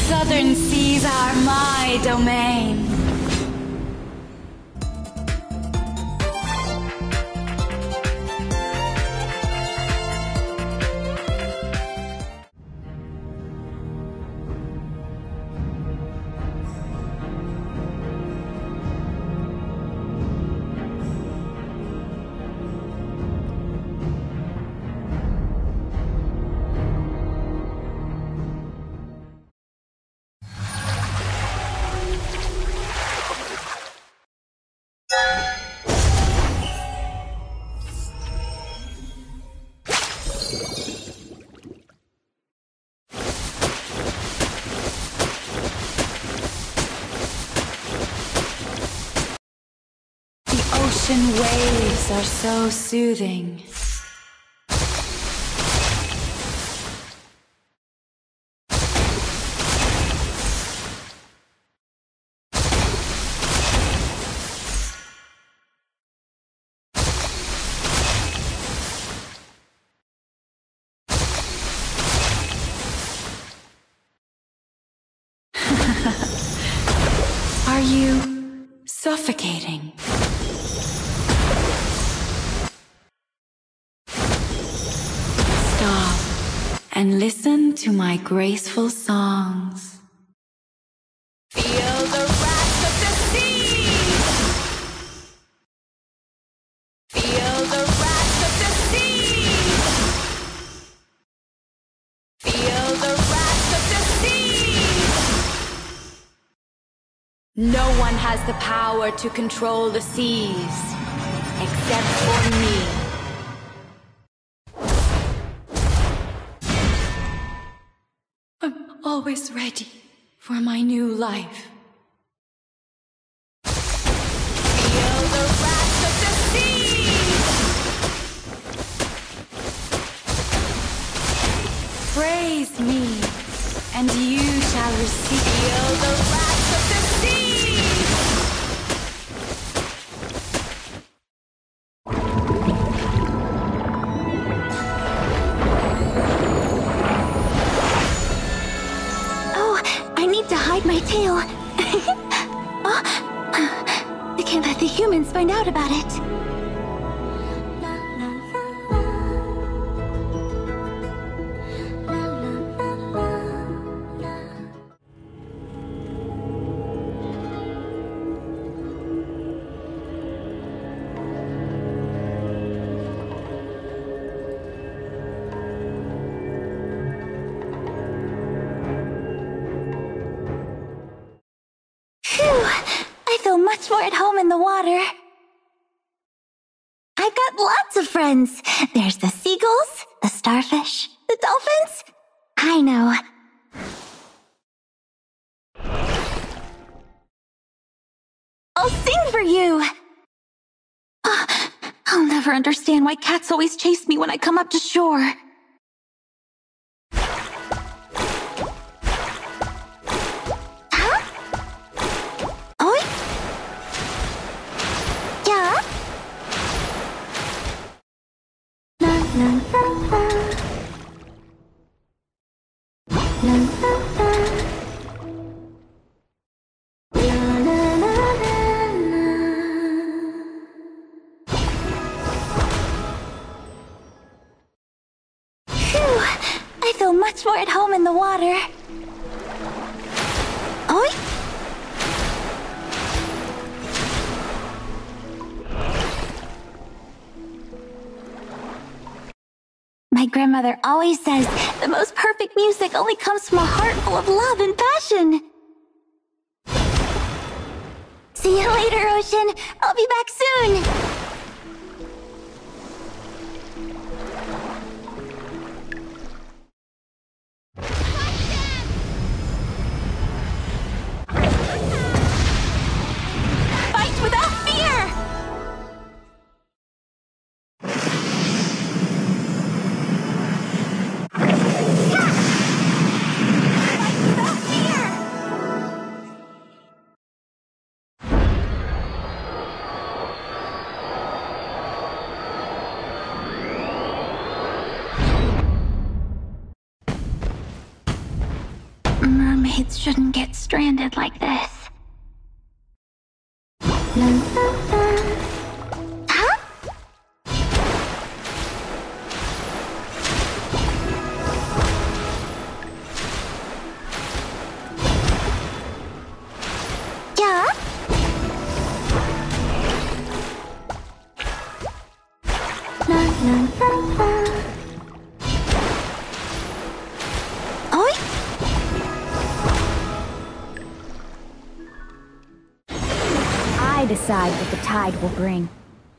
southern seas are my domain. Ocean waves are so soothing. Are you suffocating? Stop and listen to my graceful songs. Feel the wrath of the seas! Feel the wrath of the seas! Feel the wrath of the seas! No one has the power to control the seas, except for me. I'm always ready for my new life. Feel the wrath of the seas! Praise me, and you shall receive. Feel the wrath of the seas! To hide my tail. Oh, I can't let the humans find out about it. I feel much more at home in the water. I've got lots of friends. There's the seagulls, the starfish, the dolphins. I know. I'll sing for you. I'll never understand why cats always chase me when I come up to shore. I feel much more at home in the water. Oi! My grandmother always says the most perfect music only comes from a heart full of love and passion. See you later, Ocean. I'll be back soon. mermaids shouldn't get stranded like this. Huh? Yeah? Oi? I decide what the tide will bring.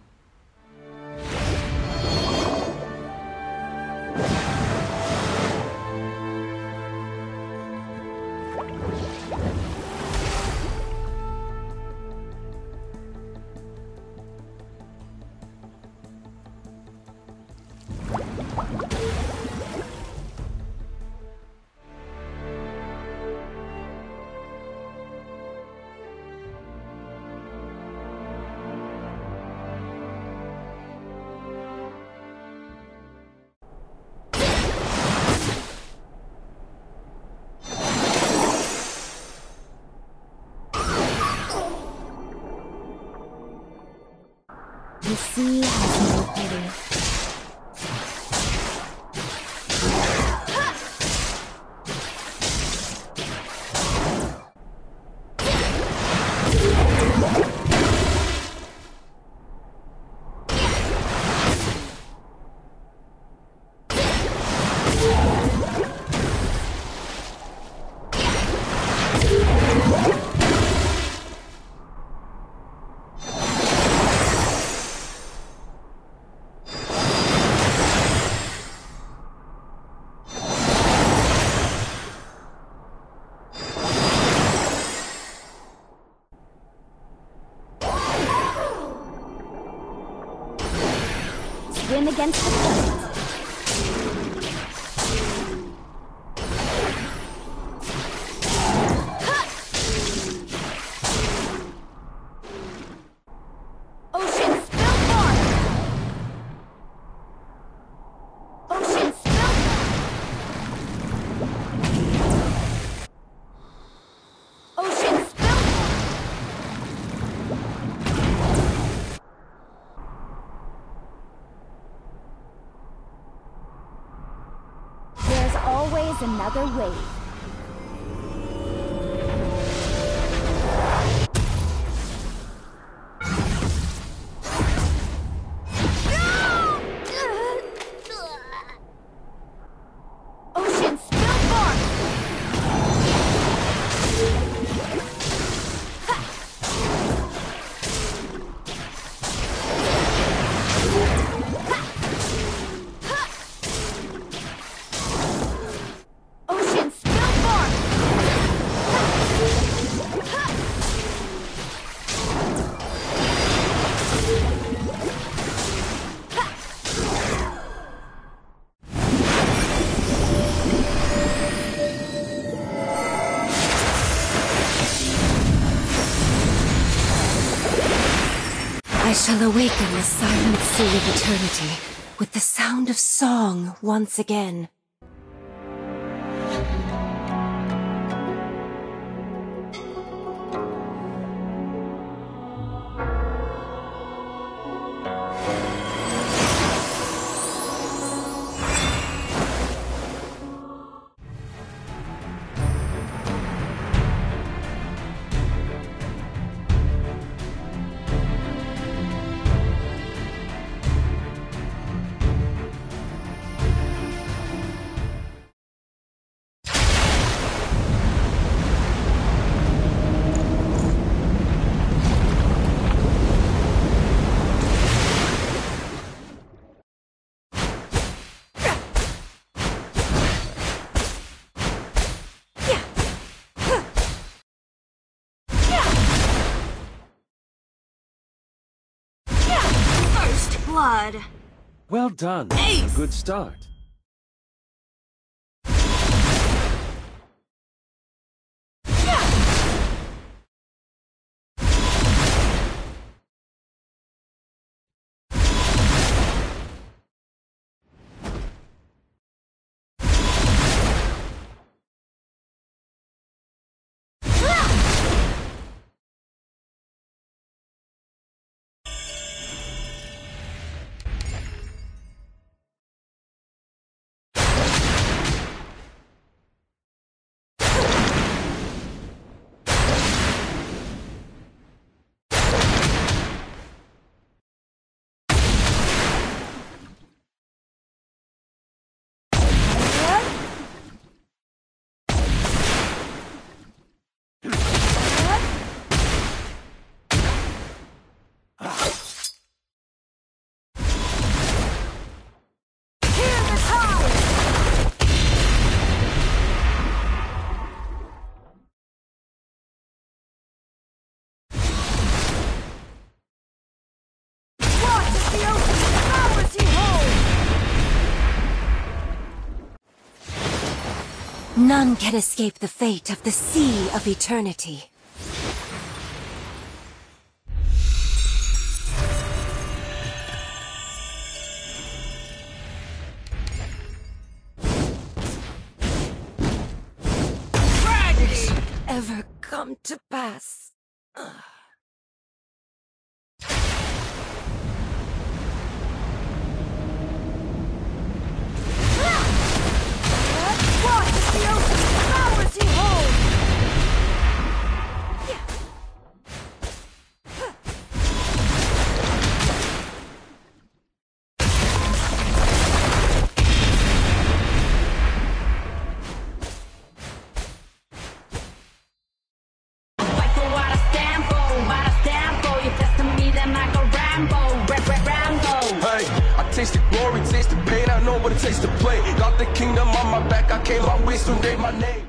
The sea has no pity. Swim against the current. Ocean Spillborn! Ocean Spillborn! Ocean Spillborn! There's always another wave. Ocean Spillborn! Ocean Spillborn! I shall awaken the silent sea of eternity with the sound of song once again. Blood. Well done. Ace! A good start. None can escape the fate of the Sea of Eternity. Tragedy ever come to pass? What is the ocean's powers he holds? Fight for what I stand for, what I stand for. You testing me, then I go Rambo, Rambo. Hey, I taste the glory, taste the pain, I know what it takes to play. Got the kingdom on my back, I came my way, soon day my name.